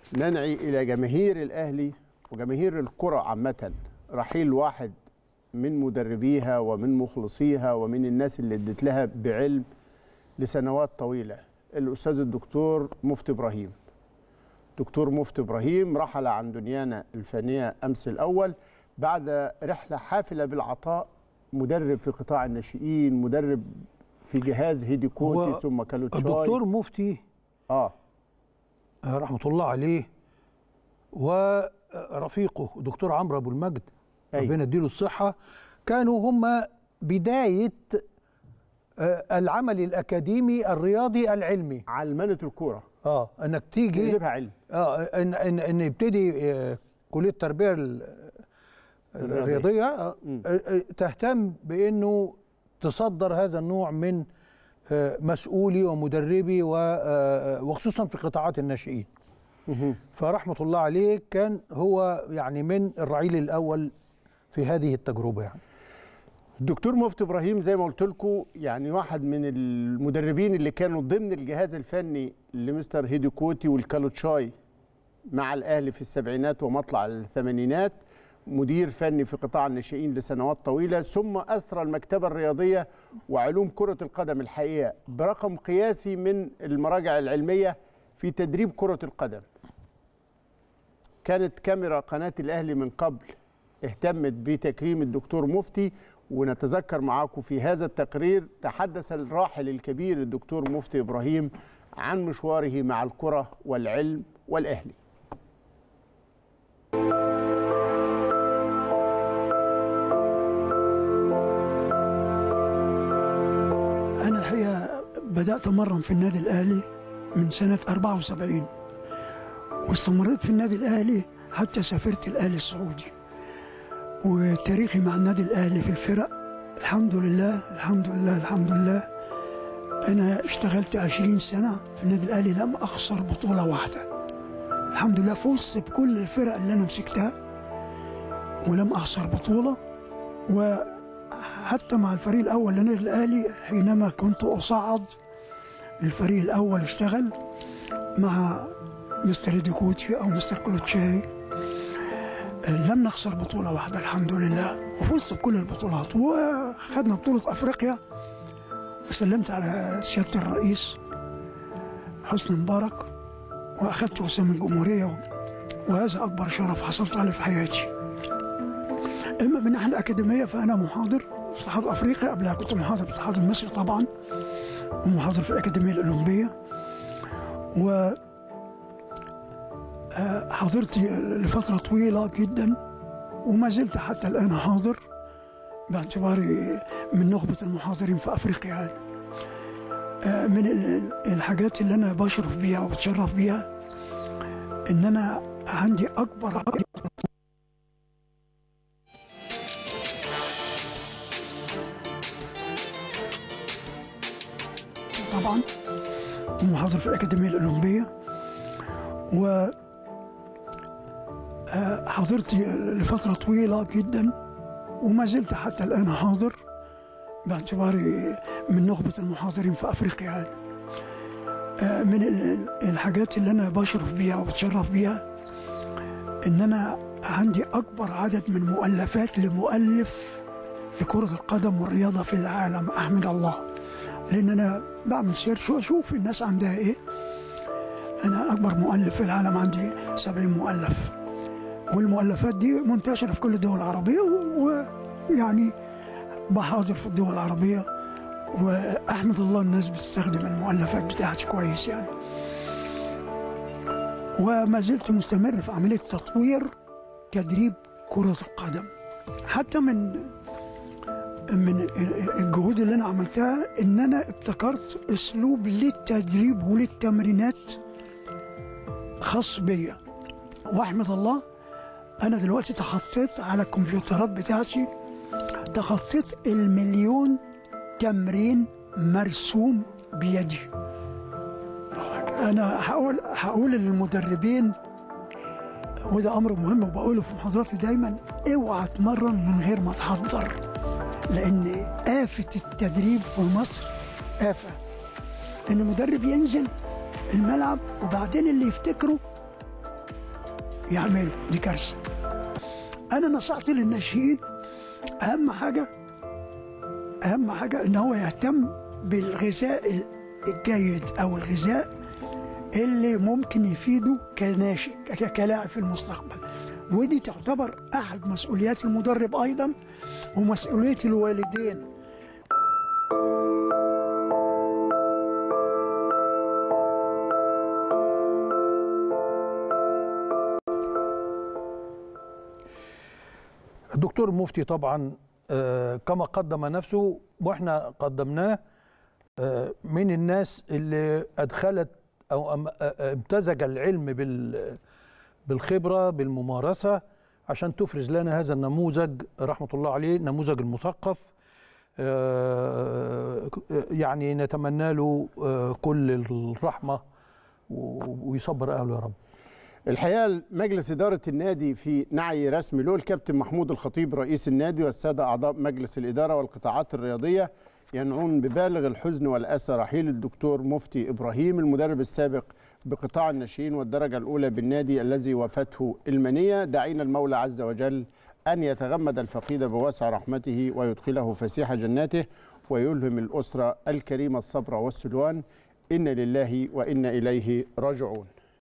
ننعي إلى جماهير الأهلي وجماهير الكرة عامة رحيل واحد من مدربيها ومن مخلصيها ومن الناس اللي ادت لها بعلم لسنوات طويلة، الأستاذ الدكتور مفتي إبراهيم. دكتور مفتي إبراهيم رحل عن دنيانا الفانية أمس الأول بعد رحلة حافلة بالعطاء، مدرب في قطاع الناشئين، مدرب في جهاز هيديكوتي ثم كالوتشاي. الدكتور مفتي رحمة الله عليه ورفيقه دكتور عمرو أبو المجد ربنا يديله الصحة كانوا هم بداية العمل الأكاديمي الرياضي العلمي، علمنة الكورة. انك تيجي تقلبها علم. ان يبتدي كلية التربية الرياضية تهتم بانه تصدر هذا النوع من مسؤولي ومدربي وخصوصا في قطاعات الناشئين. فرحمة الله عليه كان هو يعني من الرعيل الأول في هذه التجربة. يعني الدكتور مفتي إبراهيم زي ما قلت لكم يعني واحد من المدربين اللي كانوا ضمن الجهاز الفني لمستر هيديكوتي والكالوتشاي مع الأهلي في السبعينات ومطلع الثمانينات، مدير فني في قطاع الناشئين لسنوات طويلة، ثم أثرى المكتبة الرياضية وعلوم كرة القدم الحقيقة برقم قياسي من المراجع العلمية في تدريب كرة القدم. كانت كاميرا قناة الأهلي من قبل اهتمت بتكريم الدكتور مفتي، ونتذكر معاكم في هذا التقرير تحدث الراحل الكبير الدكتور مفتي إبراهيم عن مشواره مع الكرة والعلم والأهلي. أنا الحقيقة بدأت أمرن في النادي الأهلي من سنة 74 واستمريت في النادي الأهلي حتى سافرت الأهلي السعودي. وتاريخي مع النادي الأهلي في الفرق الحمد لله الحمد لله الحمد لله، أنا اشتغلت 20 سنة في النادي الأهلي لم أخسر بطولة واحدة الحمد لله. فزت بكل الفرق اللي أنا مسكتها ولم أخسر بطولة. وحتى مع الفريق الأول للنادي الأهلي حينما كنت أصعد الفريق الأول اشتغل مع مستر هيديكوتي أو مستر كالوتشاي لم نخسر بطولة واحدة الحمد لله، وفزت بكل البطولات. وخدنا بطولة أفريقيا وسلمت على سيادة الرئيس حسني مبارك وأخذت وسام الجمهورية، وهذا أكبر شرف حصلت عليه في حياتي. إما من الناحية الأكاديمية فأنا محاضر في اتحاد أفريقيا، قبلها كنت محاضر في الاتحاد المصري طبعا ومحاضر في الأكاديمية الأولمبية، و حضرت لفترة طويلة جدا وما زلت حتى الآن حاضر باعتباري من نخبة المحاضرين في أفريقيا. يعني من الحاجات اللي أنا بشرف بيها وبتشرف بيها إن أنا عندي أكبر طبعا محاضر في الأكاديمية الأولمبية، و حضرت لفترة طويلة جدا وما زلت حتى الآن حاضر باعتباري من نخبة المحاضرين في أفريقيا. يعني من الحاجات اللي أنا بشرف بيها وبتشرف بيها إن أنا عندي أكبر عدد من مؤلفات لمؤلف في كرة القدم والرياضة في العالم، أحمد الله، لأن أنا بعمل سيرش وأشوف الناس عندها إيه. أنا أكبر مؤلف في العالم، عندي 70 مؤلف، والمؤلفات دي منتشرة في كل الدول العربية، ويعني بحاضر في الدول العربية وأحمد الله الناس بتستخدم المؤلفات بتاعتي كويس يعني. وما زلت مستمر في عملية تطوير تدريب كرة القدم. حتى من الجهود اللي أنا عملتها إن أنا ابتكرت أسلوب للتدريب وللتمرينات خاص بيا، واحمد الله أنا دلوقتي تخطيت على الكمبيوترات بتاعتي، تخطيت 1,000,000 تمرين مرسوم بيدي. أنا هقول للمدربين، وده أمر مهم وبقوله في محاضراتي دايما، اوعى تمرن من غير ما تحضر، لأن آفة التدريب في مصر آفة إن المدرب ينزل الملعب وبعدين اللي يفتكره يعملوا، دي كارثه. انا نصحت للناشئين اهم حاجه ان هو يهتم بالغذاء الجيد او الغذاء اللي ممكن يفيده كناشئ كلاعب في المستقبل، ودي تعتبر احد مسؤوليات المدرب ايضا ومسؤوليه الوالدين. الدكتور مفتي طبعا كما قدم نفسه واحنا قدمناه، من الناس اللي ادخلت او امتزج العلم بالخبره بالممارسه عشان تفرز لنا هذا النموذج رحمه الله عليه، نموذج المثقف. يعني نتمنى له كل الرحمه ويصبر اهله يا رب. الحقيقه مجلس اداره النادي في نعي رسمي له الكابتن محمود الخطيب رئيس النادي والساده اعضاء مجلس الاداره والقطاعات الرياضيه ينعون ببالغ الحزن والاسى رحيل الدكتور مفتي ابراهيم المدرب السابق بقطاع الناشئين والدرجه الاولى بالنادي الذي وافته المنيه، داعين المولى عز وجل ان يتغمد الفقيد بواسع رحمته ويدخله فسيح جناته ويلهم الاسره الكريمه الصبر والسلوان. إنا لله وإنا إليه راجعون.